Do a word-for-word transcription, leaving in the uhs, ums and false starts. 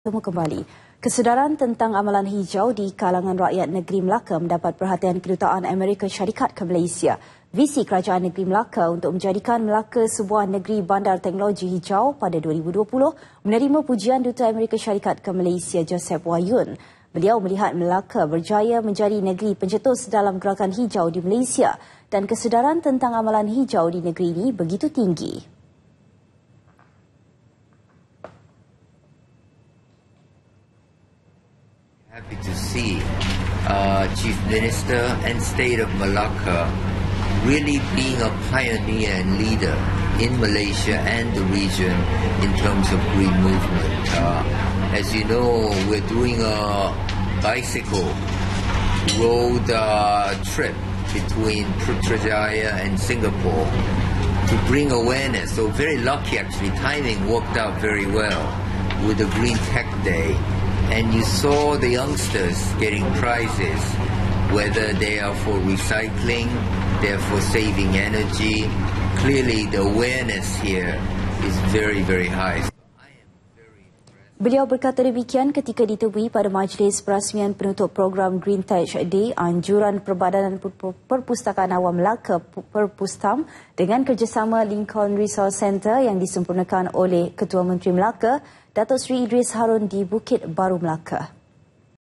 Bertemu kembali. Kesedaran tentang amalan hijau di kalangan rakyat negeri Melaka mendapat perhatian Kedutaan Amerika Syarikat ke Malaysia. Visi Kerajaan Negeri Melaka untuk menjadikan Melaka sebuah negeri bandar teknologi hijau pada dua ribu dua puluh menerima pujian Duta Amerika Syarikat ke Malaysia Joseph Wayun. Beliau melihat Melaka berjaya menjadi negeri pencetus dalam gerakan hijau di Malaysia dan kesedaran tentang amalan hijau di negeri ini begitu tinggi. Happy to see uh, Chief Minister and State of Malacca really being a pioneer and leader in Malaysia and the region in terms of green movement. Uh, as you know, we're doing a bicycle road uh, trip between Putrajaya and Singapore to bring awareness. So very lucky actually, timing worked out very well with the Green Tech Day. And you saw the youngsters getting prizes, whether they are for recycling, they're for saving energy. Clearly the awareness here is very, very high. Beliau berkata demikian ketika ditemui pada majlis perasmian penutup program Green Tech Day anjuran Perbadanan Perpustakaan Awam Melaka Perpustam dengan kerjasama Lincoln Resource Centre yang disempurnakan oleh Ketua Menteri Melaka Datuk Seri Idris Harun di Bukit Baru Melaka.